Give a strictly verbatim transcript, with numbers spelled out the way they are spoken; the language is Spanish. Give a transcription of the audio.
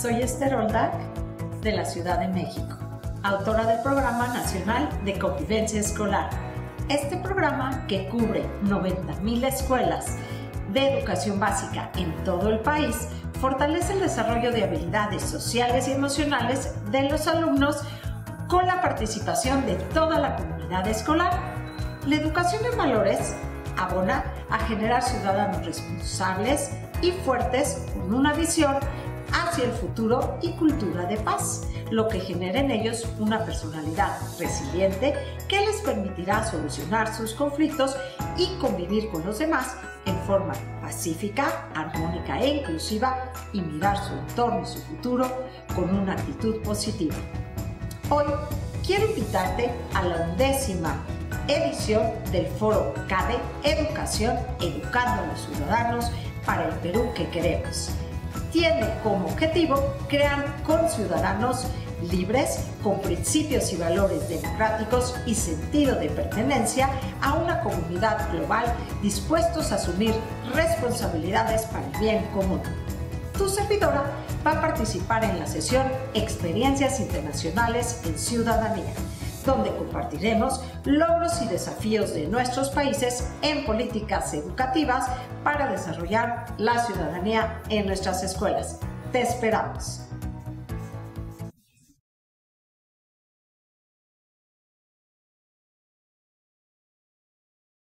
Soy Esther Oldac, de la Ciudad de México, autora del Programa Nacional de Convivencia Escolar. Este programa, que cubre noventa mil escuelas de educación básica en todo el país, fortalece el desarrollo de habilidades sociales y emocionales de los alumnos con la participación de toda la comunidad escolar. La educación en valores abona a generar ciudadanos responsables y fuertes con una visión hacia el futuro y cultura de paz, lo que genera en ellos una personalidad resiliente que les permitirá solucionar sus conflictos y convivir con los demás en forma pacífica, armónica e inclusiva, y mirar su entorno y su futuro con una actitud positiva. Hoy quiero invitarte a la undécima edición del Foro CADE Educación, educando a los ciudadanos para el Perú que queremos. Tiene como objetivo crear conciudadanos libres, con principios y valores democráticos y sentido de pertenencia a una comunidad global, dispuestos a asumir responsabilidades para el bien común. Tu servidora va a participar en la sesión Experiencias Internacionales en Ciudadanía, donde compartiremos logros y desafíos de nuestros países en políticas educativas para desarrollar la ciudadanía en nuestras escuelas. Te esperamos.